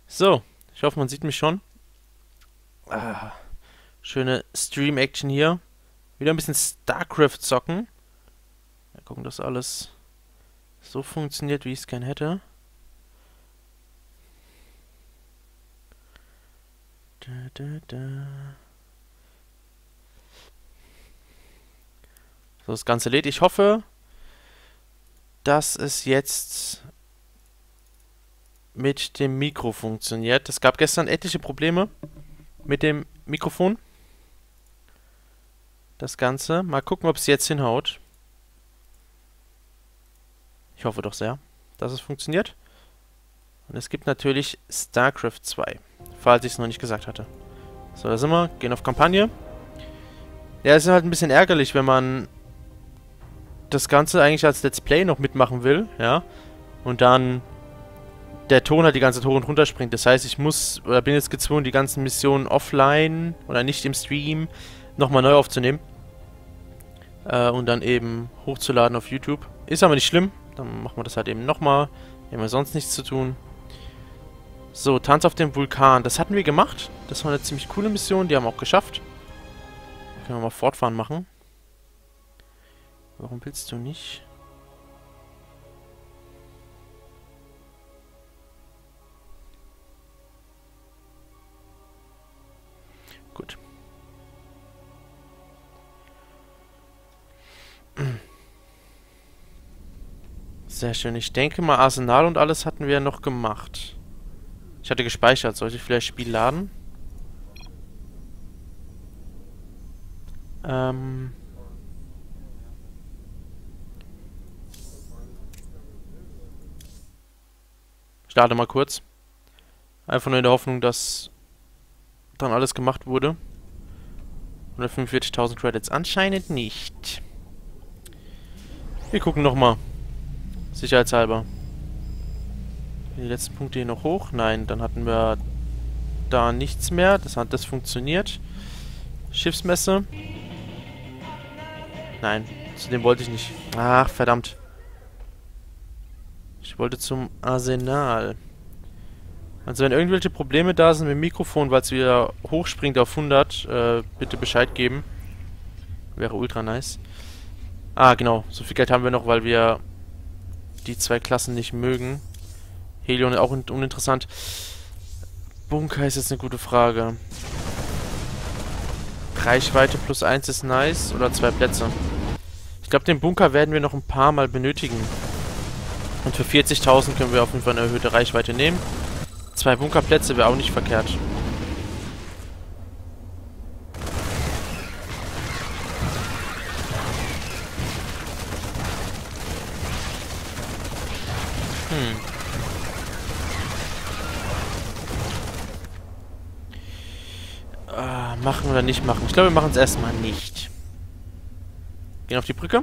So, ich hoffe, man sieht mich schon. Ah, schöne Stream-Action hier. Wieder ein bisschen StarCraft zocken. Mal gucken, dass alles so funktioniert, wie ich es gern hätte. Da, da, da. So, das Ganze lädt. Ich hoffe, dass es jetzt mit dem Mikro funktioniert. Es gab gestern etliche Probleme mit dem Mikrofon. Das Ganze. Mal gucken, ob es jetzt hinhaut. Ich hoffe doch sehr, dass es funktioniert. Und es gibt natürlich StarCraft 2, falls ich es noch nicht gesagt hatte. So, da sind wir. Gehen auf Kampagne. Ja, es ist halt ein bisschen ärgerlich, wenn man das Ganze eigentlich als Let's Play noch mitmachen will, ja. Und dann der Ton halt die ganze Zeit hoch und runter springt. Das heißt, ich muss, oder bin jetzt gezwungen, die ganzen Missionen offline oder nicht im Stream nochmal neu aufzunehmen. Und dann eben hochzuladen auf YouTube. Ist aber nicht schlimm. Dann machen wir das halt eben nochmal. Wir haben ja sonst nichts zu tun. So, Tanz auf dem Vulkan. Das hatten wir gemacht. Das war eine ziemlich coole Mission. Die haben wir auch geschafft. Können wir mal fortfahren machen. Warum willst du nicht? Gut. Sehr schön. Ich denke mal, Arsenal und alles hatten wir noch gemacht. Ich hatte gespeichert. Sollte ich vielleicht Spiel laden? Ich lade mal kurz. Einfach nur in der Hoffnung, dass dann alles gemacht wurde. 145.000 Credits. Anscheinend nicht. Wir gucken nochmal. Sicherheitshalber. Die letzten Punkte hier noch hoch. Nein, dann hatten wir da nichts mehr. Das funktioniert. Schiffsmesse. Nein, zu dem wollte ich nicht. Ach, verdammt. Ich wollte zum Arsenal. Also wenn irgendwelche Probleme da sind mit dem Mikrofon, weil es wieder hochspringt auf 100, bitte Bescheid geben. Wäre ultra nice. Ah, genau. So viel Geld haben wir noch, weil wir die zwei Klassen nicht mögen. Helion auch uninteressant. Bunker ist jetzt eine gute Frage. Reichweite plus 1 ist nice. Oder 2 Plätze. Ich glaube, den Bunker werden wir noch ein paar Mal benötigen. Und für 40.000 können wir auf jeden Fall eine erhöhte Reichweite nehmen. 2 Bunkerplätze wäre auch nicht verkehrt. Machen oder nicht machen? Ich glaube, wir machen es erstmal nicht. Gehen auf die Brücke.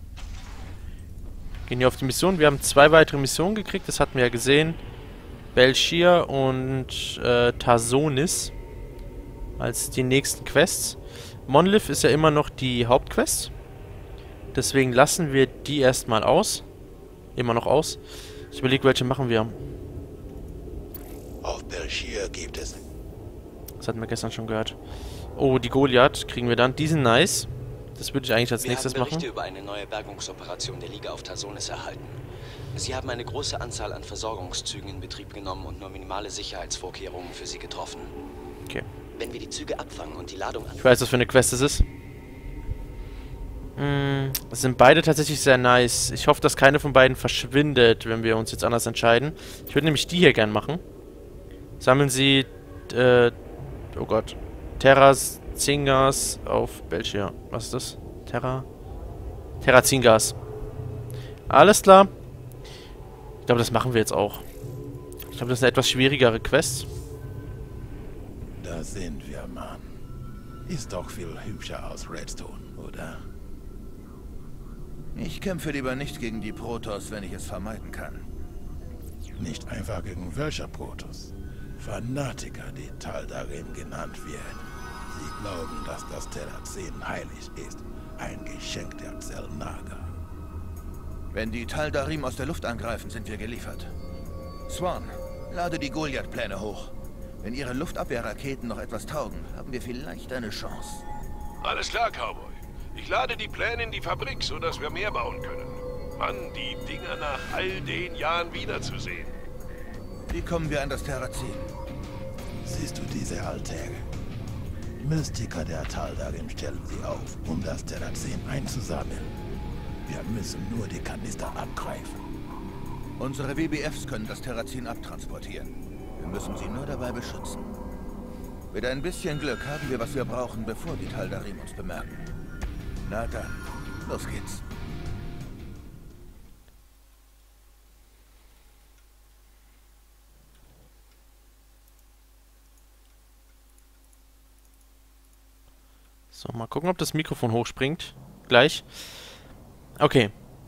Gehen hier auf die Mission. Wir haben 2 weitere Missionen gekriegt. Das hatten wir ja gesehen. Belshir und Tarsonis als die nächsten Quests. Monolith ist ja immer noch die Hauptquest. Deswegen lassen wir die erstmal aus. Immer noch aus. Ich überlege, welche machen wir. Auf Belshir gibt es... Das hatten wir gestern schon gehört. Oh, die Goliath kriegen wir dann. Die sind nice. Das würde ich eigentlich als nächstes machen. Wir haben Berichte über eine neue Bergungsoperation der Liga auf Tarsonis erhalten. Sie haben eine große Anzahl an Versorgungszügen in Betrieb genommen und nur minimale Sicherheitsvorkehrungen für sie getroffen. Okay. Wenn wir die Züge abfangen und die Ladung Ich weiß, was für eine Quest es ist. Es sind beide tatsächlich sehr nice. Ich hoffe, dass keine von beiden verschwindet, wenn wir uns jetzt anders entscheiden. Ich würde nämlich die hier gern machen. Sammeln Sie, oh Gott. Terras Zingas auf Belshir. Was ist das? Terra Zingas. Alles klar. Ich glaube, das machen wir jetzt auch. Ich glaube, das ist eine etwas schwierigere Quest. Da sind wir, Mann. Ist doch viel hübscher aus Redstone, oder? Ich kämpfe lieber nicht gegen die Protoss, wenn ich es vermeiden kann. Nicht einfach gegen welcher Protoss? Fanatiker, die Tal'Darim genannt wird. Sie glauben, dass das Terrazin heilig ist. Ein Geschenk der Xel'Naga. Wenn die Tal'Darim aus der Luft angreifen, sind wir geliefert. Swan, Lade die Goliath-Pläne hoch. Wenn ihre Luftabwehrraketen noch etwas taugen, haben wir vielleicht eine Chance. Alles klar, Cowboy. Ich lade die Pläne in die Fabrik, sodass wir mehr bauen können. Mann, die Dinger nach all den Jahren wiederzusehen. Wie kommen wir an das Terrazin? Siehst du diese Altäre? Mystiker der Taldarim stellen sie auf, um das Terrazin einzusammeln. Wir müssen nur die Kanister abgreifen. Unsere WBFs können das Terrazin abtransportieren. Wir müssen sie nur dabei beschützen. Mit ein bisschen Glück haben wir, was wir brauchen, bevor die Taldarim uns bemerken. Na dann, los geht's. So, mal gucken, ob das Mikrofon hochspringt. Gleich. Okay.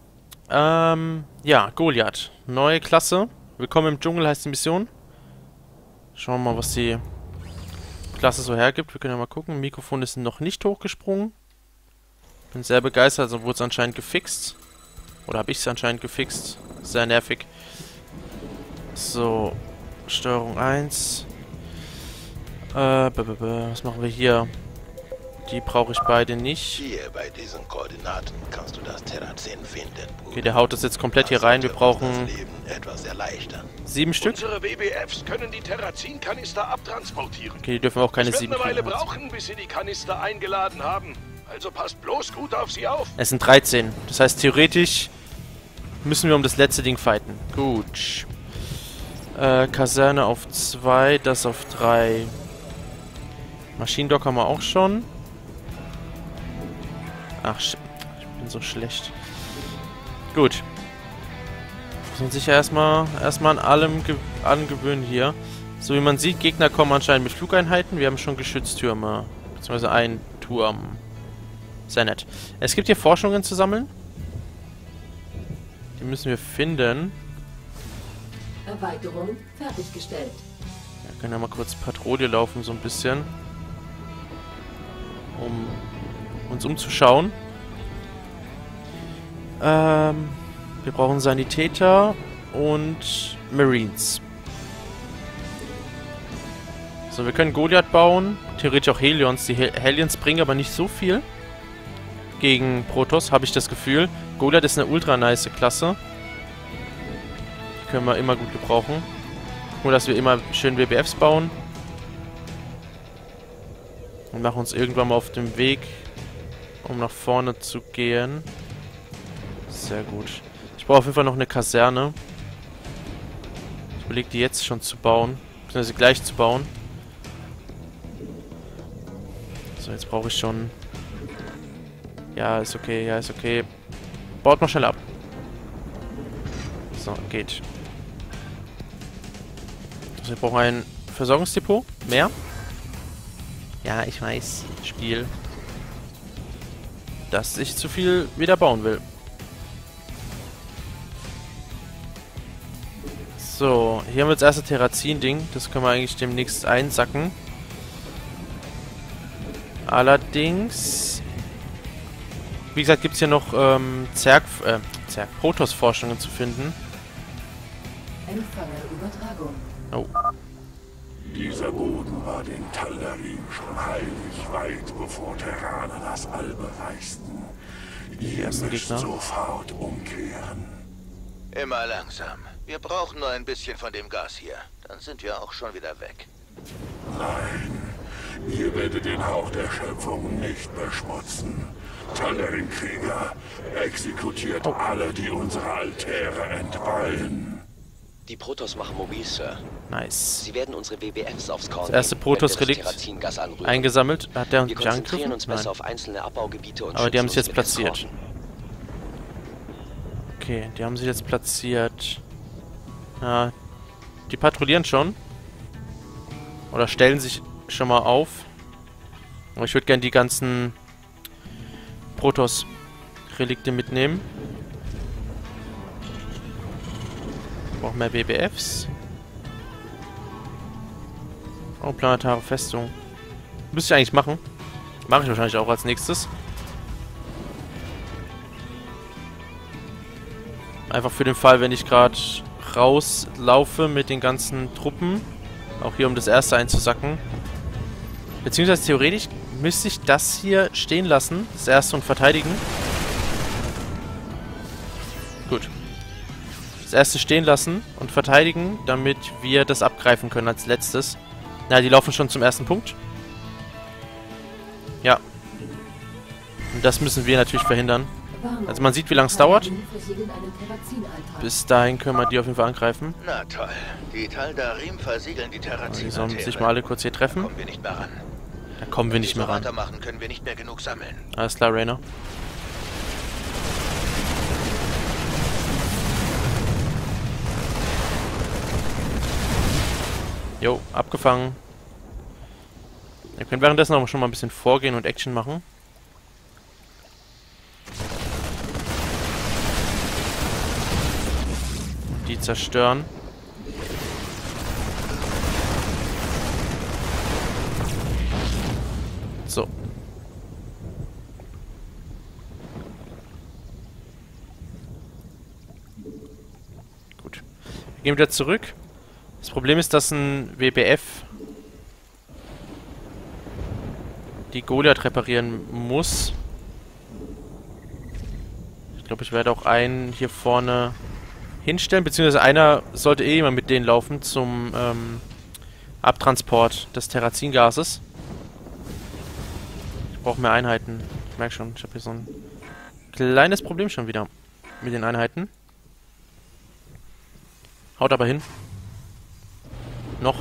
Ja, Goliath. Neue Klasse. Willkommen im Dschungel heißt die Mission. Schauen wir mal, was die Klasse so hergibt. Wir können ja mal gucken. Mikrofon ist noch nicht hochgesprungen. Bin sehr begeistert. Also wurde es anscheinend gefixt. Oder habe ich es anscheinend gefixt. Sehr nervig. So. Steuerung 1. Was machen wir hier? Die brauche ich beide nicht. Hier bei diesen Koordinaten kannst du das Terrazin finden. Okay, der haut das jetzt komplett hier rein. Wir brauchen das Leben etwas erleichtern. 7 Stück. Unsere WBFs können die Terrazin-Kanister abtransportieren. Okay, die dürfen auch keine Es wird 7 eine Weile kriegen. brauchen, bis sie die Kanister eingeladen haben. Also passt bloß gut auf sie auf. Es sind 13. Das heißt, theoretisch müssen wir um das letzte Ding fighten. Gut. Kaserne auf 2, das auf 3. Maschinendock haben wir auch schon. Ach, ich bin so schlecht. Gut. Muss man sich ja erstmal an allem angewöhnen hier. So wie man sieht, Gegner kommen anscheinend mit Flugeinheiten. Wir haben schon Geschütztürme. Beziehungsweise einen Turm. Sehr nett. Es gibt hier Forschungen zu sammeln. Die müssen wir finden. Erweiterung fertiggestellt. Wir können ja mal kurz Patrouille laufen, so ein bisschen. Um uns umzuschauen. Wir brauchen Sanitäter und Marines. So, wir können Goliath bauen. Theoretisch auch Helions. Die Helions bringen aber nicht so viel gegen Protoss, habe ich das Gefühl. Goliath ist eine ultra nice Klasse. Die können wir immer gut gebrauchen. Nur, dass wir immer schön WBFs bauen. Und machen uns irgendwann mal auf den Weg, um nach vorne zu gehen. Sehr gut. Ich brauche auf jeden Fall noch eine Kaserne. Ich überlege, die jetzt schon zu bauen. Beziehungsweise gleich zu bauen. So, jetzt brauche ich schon... Ja, ist okay, ja, ist okay. Baut mal schnell ab. So, geht. Also, wir brauchen ein Versorgungsdepot. Mehr. Ja, ich weiß. Spiel. Dass ich zu viel wieder bauen will. So, hier haben wir das erste Terrazin-Ding. Das können wir eigentlich demnächst einsacken. Allerdings... Wie gesagt, gibt es hier noch Protoss-Forschungen zu finden. Empfangerübertragung. Oh. Dieser Boden war den Taldarim schon heilig, weit bevor Terraner das All bereisten. Ihr müsst Gegner. sofort umkehren. Immer langsam. Wir brauchen nur ein bisschen von dem Gas hier. Dann sind wir auch schon wieder weg. Nein, ihr werdet den Hauch der Schöpfung nicht beschmutzen. Taldarim-Krieger, exekutiert alle, die unsere Altäre entweihen. Die Protoss machen mobil, Sir. Nice. Sie werden unsere WBFs aufs Korn Das erste nehmen, wenn wir Protoss-Relikt das Terrazingas anrühren. eingesammelt. Hat der uns Wir nicht konzentrieren angegriffen? uns besser auf einzelne Abbaugebiete und Aber die haben schützen sich uns jetzt mit platziert. Eskorten. Okay, die haben sich jetzt platziert. Ja, die patrouillieren schon. Oder stellen sich schon mal auf. Aber ich würde gerne die ganzen Protoss-Relikte mitnehmen. Brauchen mehr BBFs. Oh, planetare Festung. Müsste ich eigentlich machen. Mache ich wahrscheinlich auch als nächstes. Einfach für den Fall, wenn ich gerade rauslaufe mit den ganzen Truppen. Auch hier, um das erste einzusacken. Beziehungsweise theoretisch müsste ich das hier stehen lassen. Das erste und verteidigen. Gut. Das erste stehen lassen und verteidigen, damit wir das abgreifen können als letztes. Na, die laufen schon zum ersten Punkt. Ja. Und das müssen wir natürlich verhindern. Also man sieht, wie lange es dauert. Bis dahin können wir die auf jeden Fall angreifen. Na toll. Die Taldarim versiegeln die Terrazin. Die sollen sich mal alle kurz hier treffen. Da kommen wir nicht mehr ran. Da kommen wir nicht mehr ran. Weitermachen, können wir nicht mehr genug sammeln. Alles klar, Rainer. Jo, abgefangen. Wir können währenddessen auch schon mal ein bisschen vorgehen und Action machen. Die zerstören. So. Gut. Wir gehen wieder zurück. Das Problem ist, dass ein WBF die Goliath reparieren muss. Ich glaube, ich werde auch einen hier vorne hinstellen, beziehungsweise einer sollte eh immer mit denen laufen zum Abtransport des Terrazingases. Ich brauche mehr Einheiten. Ich merke schon, ich habe hier so ein kleines Problem schon wieder mit den Einheiten. Haut aber hin. Noch.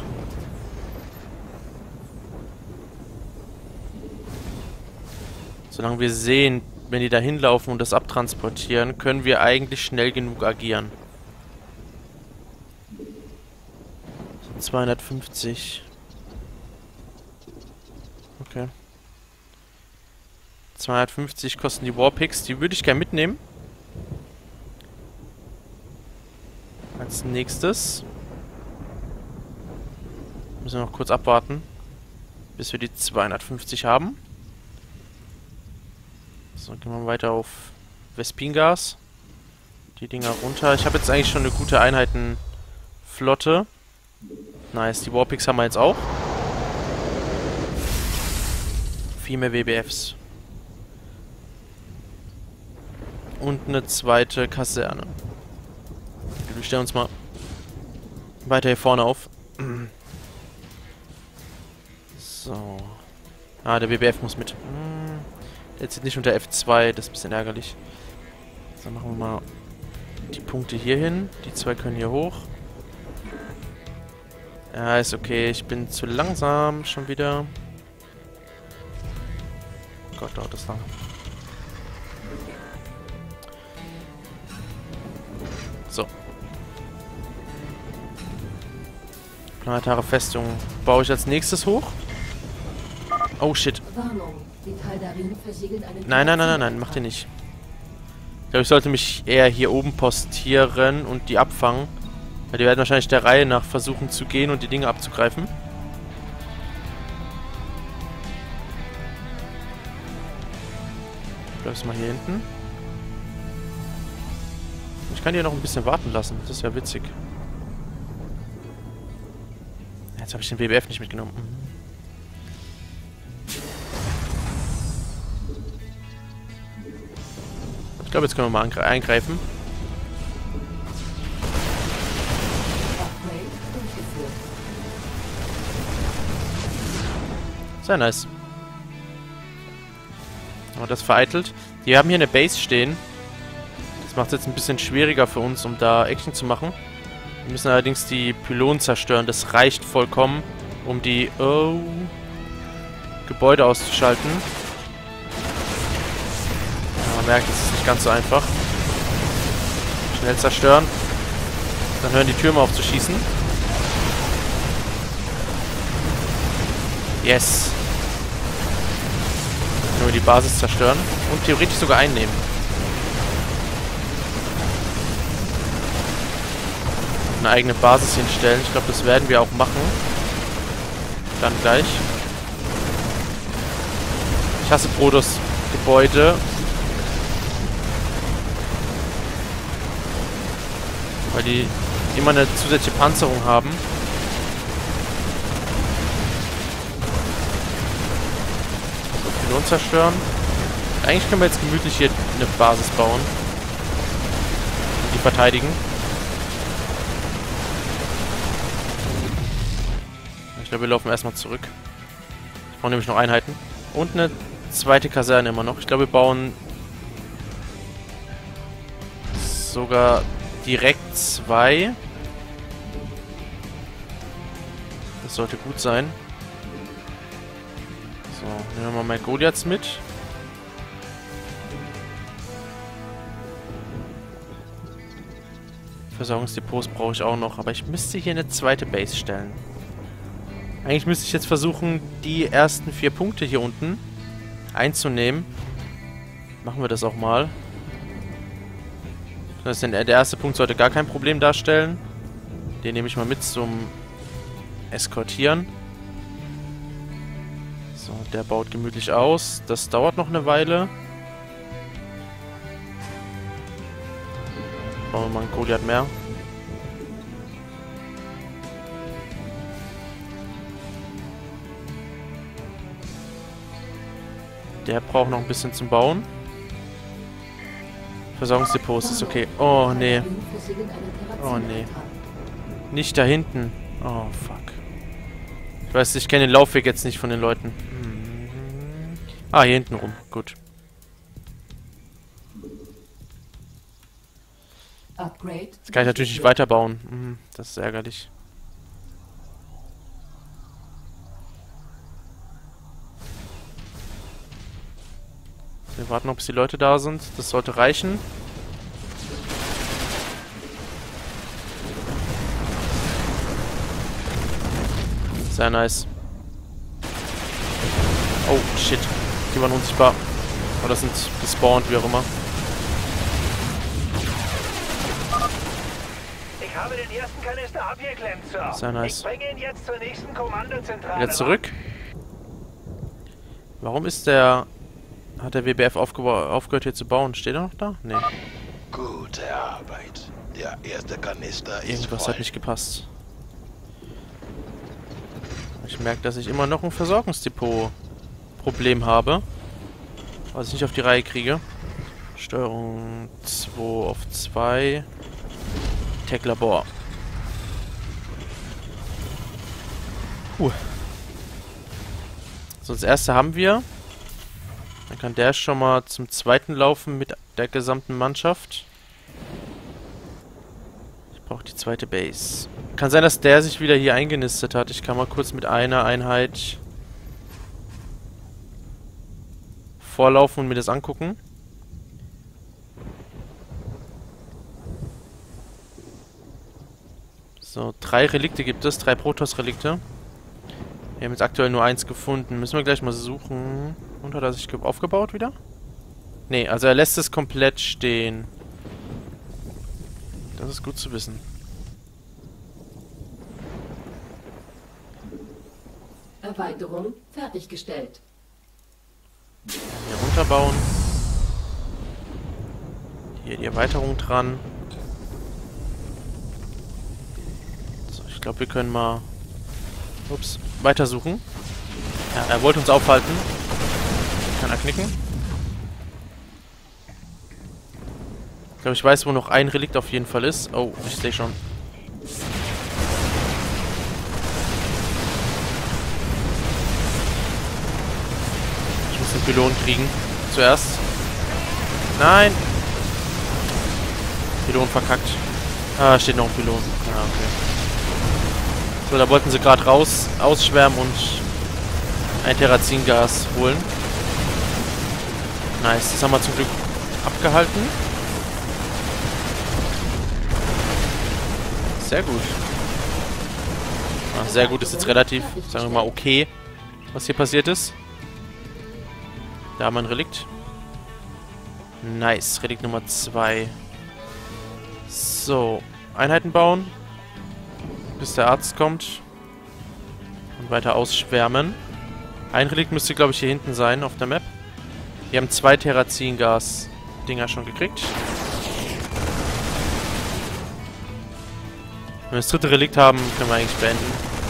Solange wir sehen, wenn die da hinlaufen und das abtransportieren, können wir eigentlich schnell genug agieren. 250. Okay. 250 kosten die Warpicks. Die würde ich gerne mitnehmen. Als nächstes müssen wir noch kurz abwarten, bis wir die 250 haben. So, gehen wir weiter auf Vespingas. Die Dinger runter. Ich habe jetzt eigentlich schon eine gute Einheitenflotte. Nice, die Warpicks haben wir jetzt auch. Viel mehr WBFs. Und eine zweite Kaserne. Wir stellen uns mal weiter hier vorne auf. So. Ah, der WBF muss mit. Der zieht nicht unter F2, das ist ein bisschen ärgerlich. So, machen wir mal die Punkte hier hin. Die zwei können hier hoch. Ja, ist okay. Ich bin zu langsam schon wieder. Oh Gott, dauert das lang. So. Planetare Festung baue ich als nächstes hoch. Oh shit. Nein, macht ihr nicht. Ich glaube, ich sollte mich eher hier oben postieren und die abfangen. Weil die werden wahrscheinlich der Reihe nach versuchen zu gehen und die Dinge abzugreifen. Ich bleib's mal hier hinten. Ich kann die ja noch ein bisschen warten lassen. Das ist ja witzig. Jetzt habe ich den WBF nicht mitgenommen. Ich glaube, jetzt können wir mal eingreifen. Sehr nice. Aber das vereitelt. Wir haben hier eine Base stehen. Das macht es jetzt ein bisschen schwieriger für uns, um da Action zu machen. Wir müssen allerdings die Pylonen zerstören. Das reicht vollkommen, um die Gebäude auszuschalten. Ja, man merkt, es ist nicht ganz so einfach. Schnell zerstören. Dann hören die Türme auf zu schießen. Yes. Nur die Basis zerstören und theoretisch sogar einnehmen. Eine eigene Basis hinstellen. Ich glaube, das werden wir auch machen. Dann gleich. Ich hasse Protoss Gebäude. Weil die immer eine zusätzliche Panzerung haben. So, Pylonen zerstören. Eigentlich können wir jetzt gemütlich hier eine Basis bauen. Und die verteidigen. Ich glaube, wir laufen erstmal zurück. Ich brauche nämlich noch Einheiten. Und eine zweite Kaserne immer noch. Ich glaube, wir bauen sogar direkt 2. Das sollte gut sein. So, nehmen wir mal mehr Goliaths mit. Versorgungsdepots brauche ich auch noch, aber ich müsste hier eine zweite Base stellen. Eigentlich müsste ich jetzt versuchen, die ersten 4 Punkte hier unten einzunehmen. Machen wir das auch mal. Das heißt, der erste Punkt sollte gar kein Problem darstellen. Den nehme ich mal mit zum Eskortieren. So, der baut gemütlich aus. Das dauert noch eine Weile. Bauen wir mal einen Goliath mehr. Der braucht noch ein bisschen zum Bauen. Versorgungsdepots ist okay. Oh, nee. Oh, nee. Nicht da hinten. Oh, fuck. Ich weiß, ich kenne den Laufweg jetzt nicht von den Leuten. Ah, hier hinten rum. Gut. Jetzt kann ich natürlich nicht weiterbauen. Das ist ärgerlich. Wir warten, ob die Leute da sind. Das sollte reichen. Sehr nice. Oh, shit. Die waren unsichtbar. Oder sind gespawnt, wie auch immer. Ich habe den ersten Kanister abgeklemmt, Sir. Sehr nice. Ich bringe ihn jetzt zur nächsten Kommandozentrale. Wieder zurück. Warum ist der... Hat der WBF aufgehört hier zu bauen? Steht er noch da? Nee. Gute Arbeit. Der erste Kanister ist Irgendwas voll. hat nicht gepasst. Ich merke, dass ich immer noch ein Versorgungsdepot-Problem habe. Was ich nicht auf die Reihe kriege. Steuerung 2 auf 2. Tech-Labor. So, das erste haben wir. Dann kann der schon mal zum zweiten laufen mit der gesamten Mannschaft. Ich brauche die zweite Base. Kann sein, dass der sich wieder hier eingenistet hat. Ich kann mal kurz mit einer Einheit vorlaufen und mir das angucken. So, 3 Relikte gibt es. 3 Protoss-Relikte. Wir haben jetzt aktuell nur 1 gefunden. Müssen wir gleich mal suchen. Und hat er sich aufgebaut wieder? Nee, also er lässt es komplett stehen. Das ist gut zu wissen. Erweiterung fertiggestellt. Hier runterbauen. Hier die Erweiterung dran. So, ich glaube, wir können mal... Ups, weitersuchen. Ja, er wollte uns aufhalten. Kann er knicken. Ich glaube, ich weiß, wo noch ein Relikt auf jeden Fall ist. Oh, ich sehe schon. Ich muss den Pylon kriegen. Zuerst. Nein! Pylon verkackt. Ah, steht noch ein Pylon. Ah, okay. So, da wollten sie gerade raus, ausschwärmen und ein Terrazingas holen. Nice, das haben wir zum Glück abgehalten. Sehr gut. Ah, sehr gut ist jetzt relativ, sagen wir mal, okay, was hier passiert ist. Da haben wir ein Relikt. Nice, Relikt Nummer 2. So, Einheiten bauen. Bis der Arzt kommt. Und weiter ausschwärmen. Ein Relikt müsste, glaube ich, hier hinten sein auf der Map. Wir haben 2 Terrazingas-Dinger schon gekriegt. wir das dritte Relikt haben, können wir eigentlich beenden.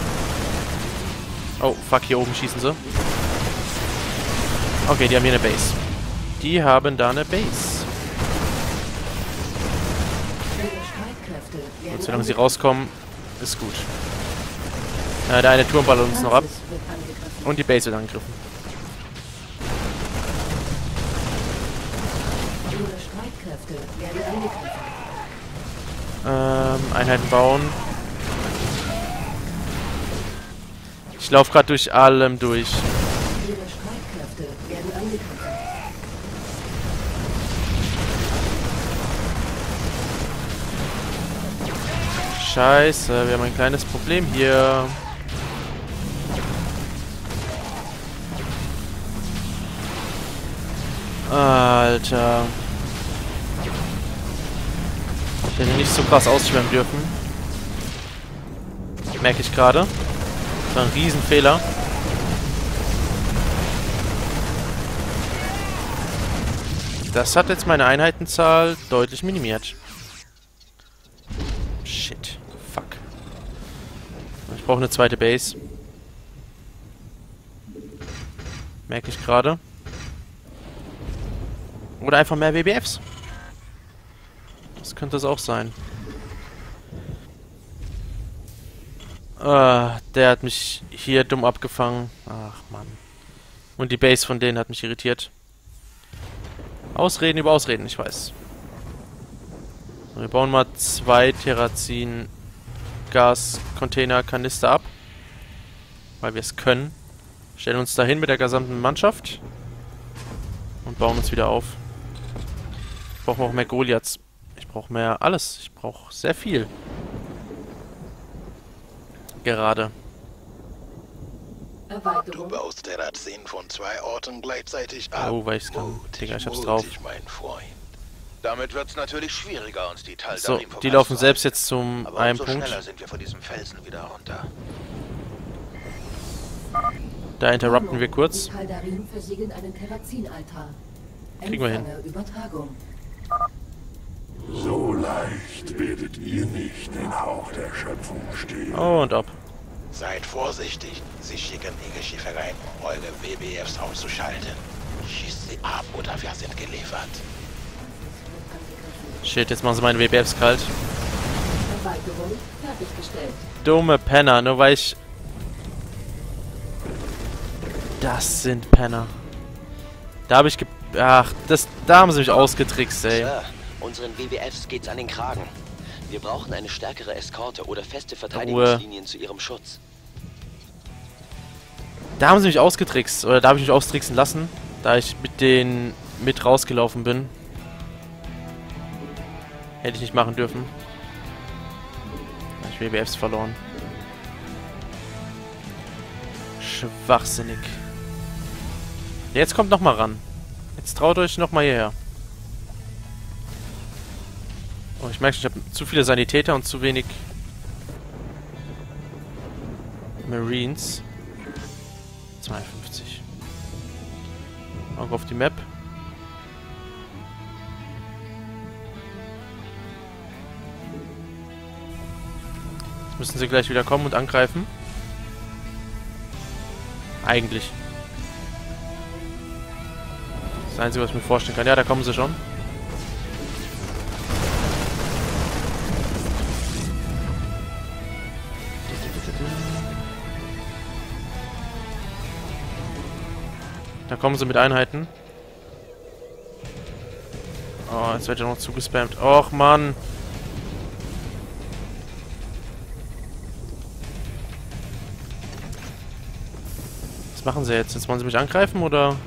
Oh, fuck, hier oben schießen sie. Okay, die haben hier eine Base. Die haben da eine Base. Und solange sie rauskommen, ist gut. Der eine Turm ballert uns noch ab. Und die Base wird angegriffen. Einheiten bauen. Ich laufe gerade durch allem durch. Scheiße, wir haben ein kleines Problem hier. Alter. Ich hätte nicht so krass ausschwemmen dürfen. Merke ich gerade. Das war ein Riesenfehler. Das hat jetzt meine Einheitenzahl deutlich minimiert. Shit. Fuck. Ich brauche eine zweite Base. Merke ich gerade. Oder einfach mehr WBFs. Das könnte es auch sein. Der hat mich hier dumm abgefangen. Ach, Mann. Und die Base von denen hat mich irritiert. Ausreden über Ausreden, ich weiß. Wir bauen mal 2 Terrazin-Gas-Container-Kanister ab. Weil wir es können. Stellen uns dahin mit der gesamten Mannschaft. Und bauen uns wieder auf. Ich brauche auch mehr Goliaths. Ich brauche mehr alles. Ich brauche sehr viel. Gerade. Du baust Terrazin von 2 Orten gleichzeitig ab. Oh, weil ich's kann. Digga, ich hab's drauf. Mein Freund. Damit wird's natürlich schwieriger, uns die Tal So, Darim die laufen selbst jetzt zum aber einen umso Punkt. schneller sind wir von diesem Felsen wieder runter. Da interrupten wir kurz. Tal Darim versiegeln einen Terrazin-Altar. Kriegen wir hin. Übertragung. So leicht werdet ihr nicht den Hauch der Schöpfung stehlen. Oh, und ab. Seid vorsichtig. Sie schicken ihre Schiffe rein, um eure WBFs auszuschalten. Schießt sie ab oder wir sind geliefert. Shit, jetzt machen sie meine WBFs kalt. Erweiterung fertiggestellt. Dumme Penner, nur weil ich... Das sind Penner. Da habe ich Ach, da haben sie mich ausgetrickst, ey. Sir, unseren WBFs geht's an den Kragen. Wir brauchen eine stärkere Eskorte oder feste Verteidigungslinien zu ihrem Schutz. Da haben sie mich ausgetrickst. Oder da habe ich mich austricksen lassen. Da ich mit denen mit rausgelaufen bin. Hätte ich nicht machen dürfen. Da hab ich WBFs verloren. Schwachsinnig. Jetzt kommt noch mal ran. Jetzt traut euch noch mal hierher. Oh, ich merke schon, ich habe zu viele Sanitäter und zu wenig Marines. 52. Auge auf die Map. Jetzt müssen sie gleich wieder kommen und angreifen. Eigentlich. Das Einzige, was ich mir vorstellen kann. Ja, da kommen sie schon. Da kommen sie mit Einheiten. Oh, jetzt wird ja noch zugespammt. Och, Mann. Was machen sie jetzt? Jetzt wollen sie mich angreifen, oder?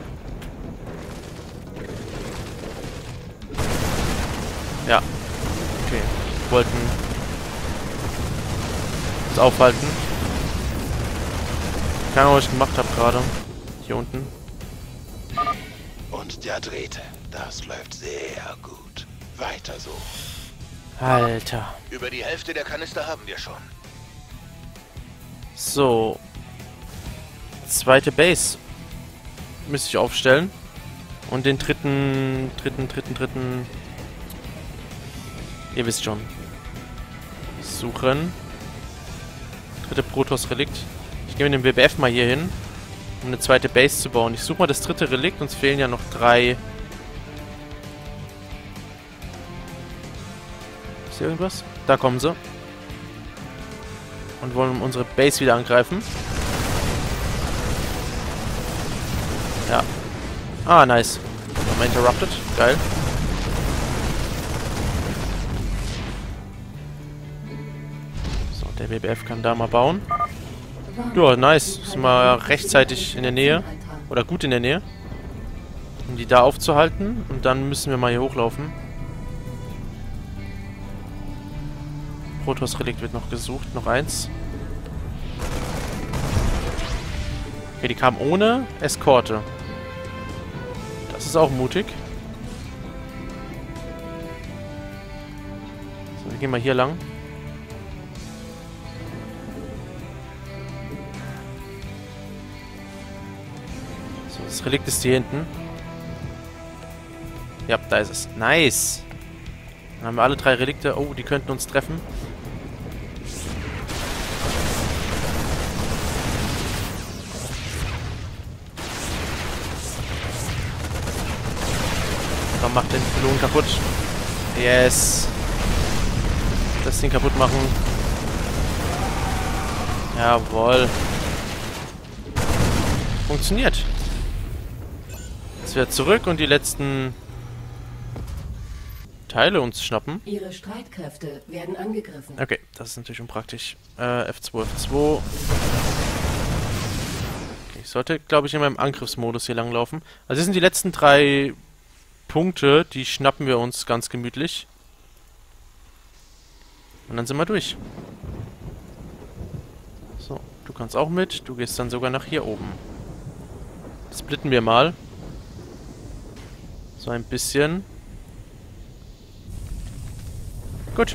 Ja. Okay. Wollten uns aufhalten. Keine Ahnung, was ich gemacht habe gerade. Hier unten. Und der dritte. Das läuft sehr gut. Weiter so. Alter. Über die Hälfte der Kanister haben wir schon. So. Zweite Base. Müsste ich aufstellen. Und den dritten. Ihr wisst schon. Suchen. dritte Protoss-Relikt. Ich gehe mit dem WBF mal hier hin, um eine zweite Base zu bauen. Ich suche mal das dritte Relikt, uns fehlen ja noch 3. Ist hier irgendwas? Da kommen sie. Und wollen unsere Base wieder angreifen. Ja. Ah, nice. Nochmal interrupted. Geil. So, der WBF kann da mal bauen. Ja, nice. Ist mal rechtzeitig in der Nähe. Oder gut in der Nähe. Um die da aufzuhalten. Und dann müssen wir mal hier hochlaufen. Protoss-Relikt wird noch gesucht. Noch eins. Okay, die kamen ohne Eskorte. Das ist auch mutig. So, wir gehen mal hier lang. So, das Relikt ist hier hinten. Ja, da ist es. Nice. Dann haben wir alle 3 Relikte. Oh, die könnten uns treffen. Komm, mach den Pylon kaputt. Yes. Das Ding kaputt machen. Jawohl. Funktioniert. Jetzt wieder zurück und die letzten Teile uns schnappen. Ihre Streitkräfte werden angegriffen. Okay, das ist natürlich unpraktisch. F2, F2. Okay, ich sollte, glaube ich, in meinem Angriffsmodus hier langlaufen. Also das sind die letzten 3 Punkte, die schnappen wir uns ganz gemütlich. Und dann sind wir durch. So, du kannst auch mit. Du gehst dann sogar nach hier oben. Splitten wir mal. So ein bisschen. Gut.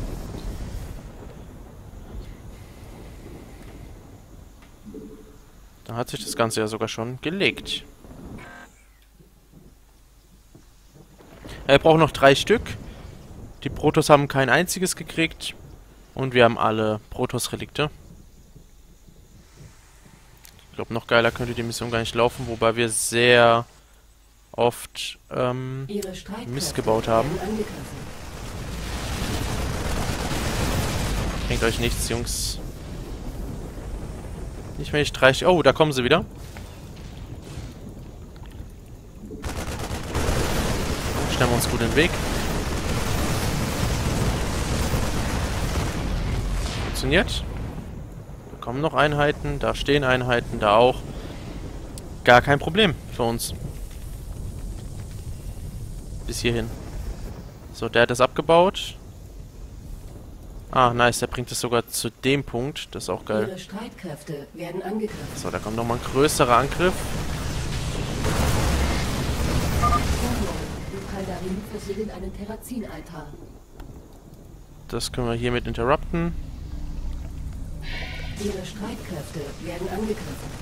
Dann hat sich das Ganze ja sogar schon gelegt. Wir brauchen noch 3 Stück. Die Protoss haben kein einziges gekriegt. Und wir haben alle Protoss-Relikte. Ich glaube, noch geiler könnte die Mission gar nicht laufen, wobei wir sehr oft Mist gebaut haben. Bringt euch nichts, Jungs. Nicht mehr die 3... Oh, da kommen sie wieder. Stellen wir uns gut in den Weg. Funktioniert. Da kommen noch Einheiten, da stehen Einheiten, da auch. Gar kein Problem für uns. Bis hierhin. So, der hat das abgebaut. Ah, nice, der bringt es sogar zu dem Punkt. Das ist auch geil. Ihre Streitkräfte werden angegriffen. So, da kommt nochmal ein größerer Angriff. Die Taldarim versiegeln einen Terrazin-Altar. Das können wir hiermit interrupten. Ihre Streitkräfte werden angegriffen.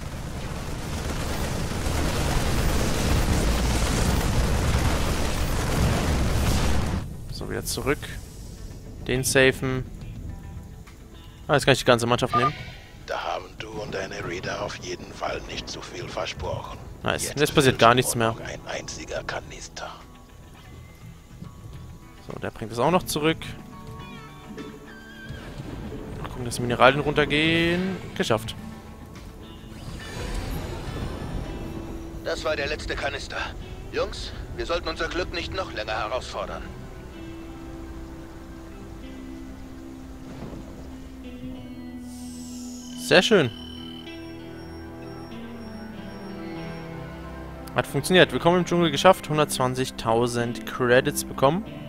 So, wieder zurück. Den safen. Ah, jetzt kann ich die ganze Mannschaft nehmen. Da haben du und deine Reader auf jeden Fall nicht zu viel versprochen. Nice. Jetzt passiert gar nichts mehr. Noch ein einziger Kanister. So, der bringt es auch noch zurück. Gucken, dass die Mineralien runtergehen. Geschafft. Das war der letzte Kanister. Jungs, wir sollten unser Glück nicht noch länger herausfordern. Sehr schön. Hat funktioniert. Willkommen im Dschungel geschafft. 120.000 Credits bekommen.